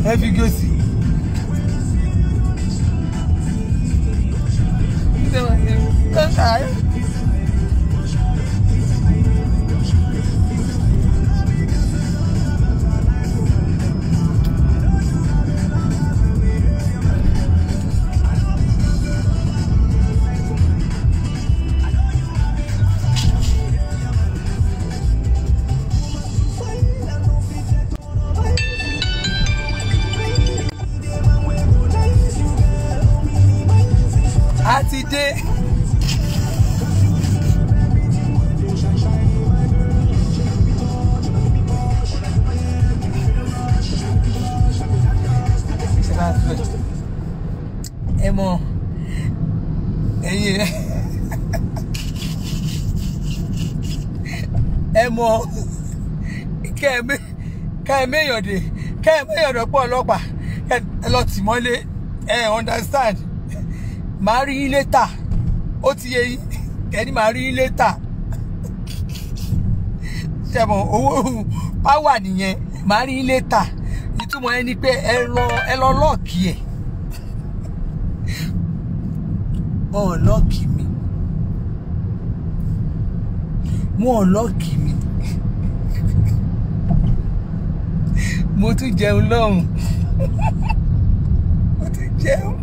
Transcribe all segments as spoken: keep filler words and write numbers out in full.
ẹ fi go sí. Dé. Ẹ mọ̀ ẹ̀yin ẹ mọ̀ kẹ́ẹ̀mẹ́ kẹ́ẹ̀mẹ́ yọ̀dẹ̀ kẹ́ẹ̀mẹ́ yọ̀dọ̀ pọ̀ ọlọ́pàá ẹ lọ tì mọ́lé ẹ understand. Màá rí yín later. Ó ti yé yín. Kẹ́ni màá rí yín later. Ṣẹ̀mọ̀ owó power nìyẹn. Màá rí yín later. Ìtumọ̀ ẹni pé ẹ lọ ẹ lọ lọ́ọ̀kì ẹ̀. Wọ́n lọ́ọ̀kì mi. Wọ́n lọ́ọ̀kì mi. Mo tún jẹun lọ́hùn. Mo tún jẹun.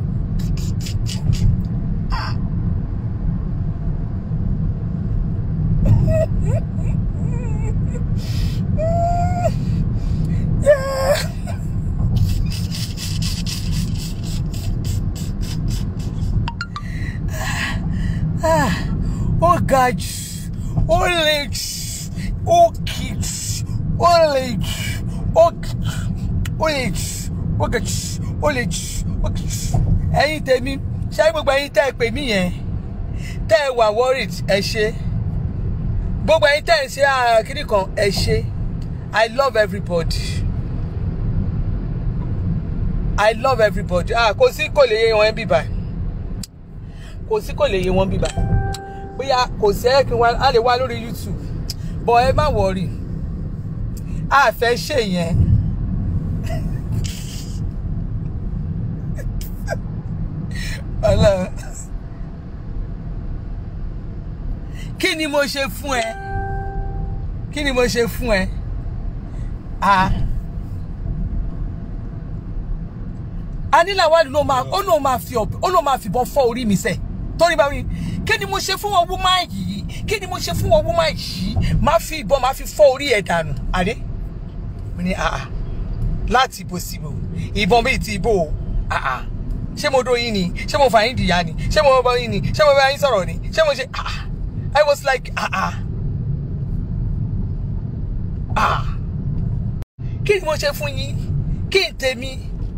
Oh God, oh legs, oh kids, oh legs, oh oh legs, oh legs, oh legs, oh legs. Ẹ̀yin tèmi, ṣé gbogbo ẹ̀yin tẹ́ pè mí yẹn, tẹ́ wà worried ẹ ṣé. Gbogbo ẹ̀yin tẹ́ ṣe àkíní kan ẹ ṣé. I love everybody. I love everybody. Ah, kò sí kò lè yé wọn bí báyìí. Kò sí kò lè yé wọn bí báyìí. Bóyá kò sí ẹ kí wọn á lè wá lórí YouTube. But ẹ má worry. A fẹ́ ṣe yẹn. Ọlọ́run. Kí ni mo ṣe fún ẹ? Kí ni mo ṣe fún ẹ? Ah. Ani Lawal ló máa ó ló máa fi ó ló máa fi bon fọ́ orí mi ṣe. Torí bá rí. Kí ni mo ṣe fún o woman yìí? Kí ni mo ṣe fún o woman yìí? Má fi ìbọn má fi fọ́ orí ẹ̀ dànù. Ade? Mo ní ah ah. Láti ibo sí ibo. Ìbọn bí ti ibo. Ah ah. Ṣé mo do yín ni? Ṣé mo fà yín dìyà ni? Ṣé mo bá yín ni? Ṣé mo bá yín sọ̀rọ̀ ni? Ṣé mo ṣe ah. I was like ah ah. Ah. Kí ni mo ṣe fún yín? Kí n tèmi?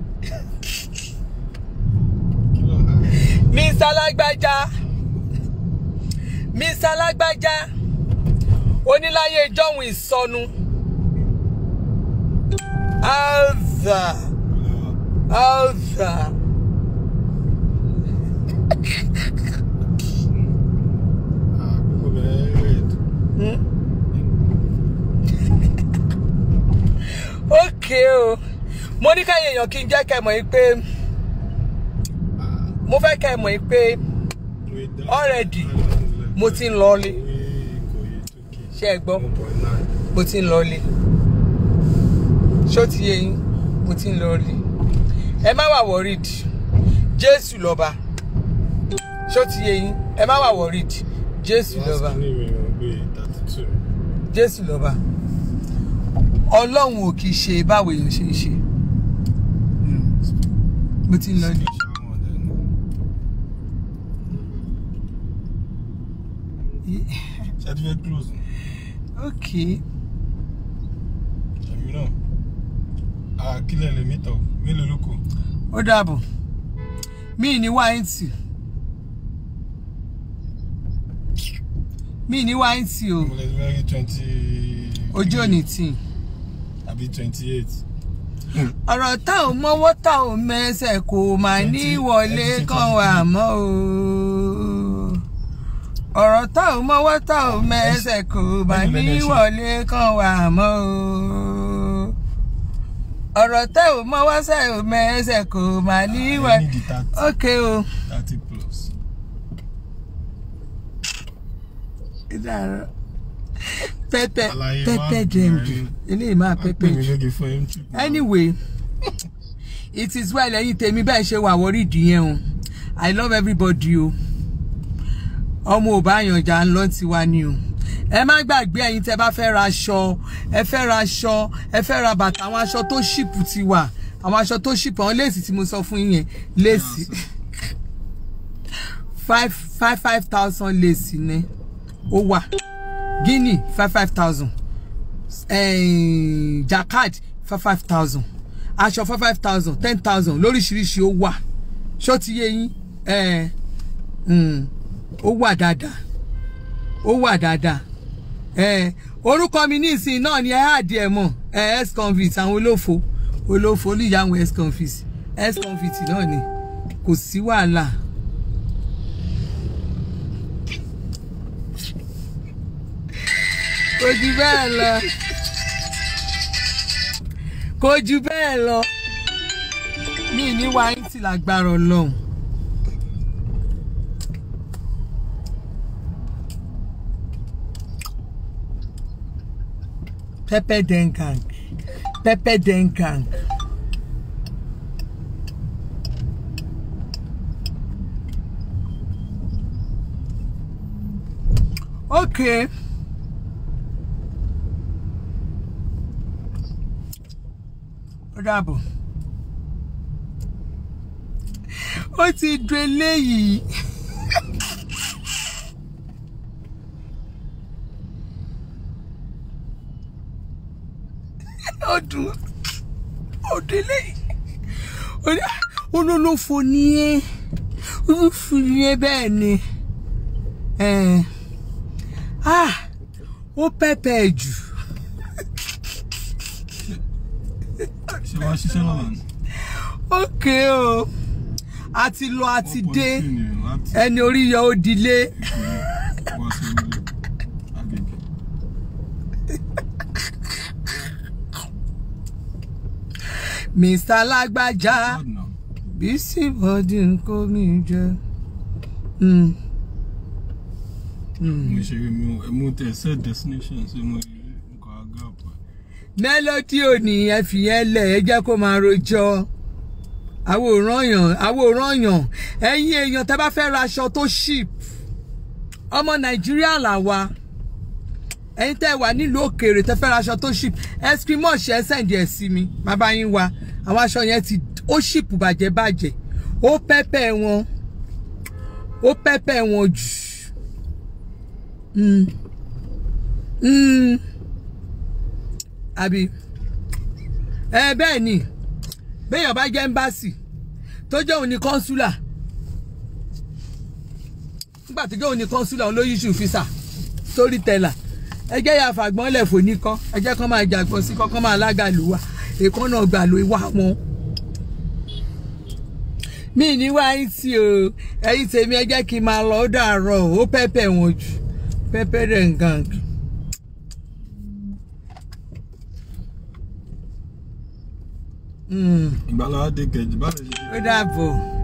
Mister Lágbájá. Mister Lágbájá. Oníláyé John ìsọnù. Alza. Alza. Hmm? Okay o. Mo ní ká èèyàn kí n jẹ́ kẹ́ mọ̀ pé mo fẹ́ kẹ́ mọ̀ pé already mo ti ń lọ lé. Ṣé ẹ gbọ́? Mo ti ń lọ lé. Ṣó ti yé yín? Mo ti ń lọ lé. Ẹ má wà worried. Jésù lọ́ba. Ṣó ti yé yín? Ẹ má wà worried. Jésù lọ́ba. Jésù lọ́ba. Ọlọ́run ò kìí ṣe báwo èèyàn ṣe ń ṣe. Mo ti ń lọ lé. Certificate close. Okay. You know. Ah, kílẹ̀ lè meet up. Mélòó ló kù? Ó dàbọ̀. Mi ní wáìntì. Mi ní wáìntì o. Mo lè very twenty. Ojú òní tí. Àbí twenty-eight. Ọ̀rọ̀ tá ò mọ́wọ́ tá ò mẹ́sẹ̀ kò máa ní wọlé kan wà mọ́ o. Ọ̀rọ̀ tá ò mọ́wọ́ tá ò mẹ́sẹ̀ kò máa ní wọlé kan wà mọ́ o. ọ̀rọ̀ tẹ́ ò mọ wá sẹ́ ò mẹ́sẹ̀ kò máa ní wá. Okay o. thirty plus. Ìdára. Pẹ́pẹ́ pẹ́pẹ́ jẹ́mjù. Ilé ìmọ̀ pẹ́pẹ́ jù. Anyway, it is well ẹ̀yin tèmi bẹ́ẹ̀ ṣe wà worried yẹn o. I love everybody o. Ọmọ ò bá yànjà ń lọ tiwa ni o. Ẹ má gbàgbé ẹ̀yin tẹ́ bá fẹ́ ra aṣọ, ẹ fẹ́ ra aṣọ, ẹ fẹ́ ra bàtà, àwọn aṣọ tó ship ti wà. Àwọn aṣọ tó ship àwọn lace tí mo sọ fún yín yẹn, lace. five five five thousand lace ni ó wà. Guinea five five thousand. Eh, jacquard five five thousand. Aṣọ five five thousand, ten thousand lóríṣiríṣi ó wà. Ṣó ti yé yín? Eh, mm, ó wà dáadáa. Ó wà dáadáa. Eh, orúkọ mi ní ìsìn náà ni ẹ àdí ẹ mọ̀. Eh, ex-convict àwọn olófo. Olófo olùyà àwọn ex-convict. Ex-convict náà ni. Kò sí wàhálà. Kò jù bẹ́ẹ̀ lọ. Kò jù bẹ́ẹ̀ lọ. Mi ní wá yín tí lágbára Ọlọ́run. Pepper Dengang. Pepper Dengang. Okay. Ó dàbọ̀. Ó ti dùn eléyìí. Ó dùn. Ó dùn eléyìí. Olólùfò ni ẹ́. Olólùfò ni ẹ́ bẹ́ẹ̀ ni. Eh. Ah. Ó pẹ́pẹ́ jù. Ṣé wá ṣiṣẹ́ lọ́la ni? Okay o. A ti lọ a ti dé. Ẹni orí yọ ó dilé. Mister Lágbájá. Bísí bọ́dí ń kó mi jẹ. Mm. Mo ṣe mo tẹ̀ set destination ṣe mo kọ́ àgá pa. Melody ò ní ẹ fi yẹn lẹ̀ ẹ jẹ́ kó máa rojọ́. Àwòrán yàn, àwòrán yàn. Ẹ̀yin èèyàn tẹ́ bá fẹ́ ra aṣọ tó ship. Ọmọ Nàìjíríà là wá. Ẹ̀yin tẹ́ wà nílùú òkèèrè tẹ́ fẹ́ ra aṣọ tó ship. Eskimo ṣe send ẹ sí mi. Bàbá yín wá. Àwọn aṣọ yẹn ti ó ship bàjẹ́ bàjẹ́. Ó pẹ́pẹ́ wọn. Ó pẹ́pẹ́ wọn jù. Mm. Mm. Àbí. Eh bẹ́ẹ̀ ni. Béèyàn bá jẹ́ embassy tó jẹ́ òun ní consular. Nígbà tó jẹ́ òun ní consular òun ló issue visa storyteller. Ẹ jẹ́ ya fàgbọ́n lẹ̀ fò ní kan. Ẹ jẹ́ kán máa jàgbọ́n sí kán máa lágàlù wa. Èkán náà gbà ló ìwà wọn. Mi ní wá yín tí o. Ẹ̀yin tèmi ẹ jẹ́ kí n máa lọ dàárọ̀. Ó pẹ́pẹ́ wọn jù. Pepper Dengang. Ìgbàlá dé kejì bá lè ṣe. Ó dàbọ̀.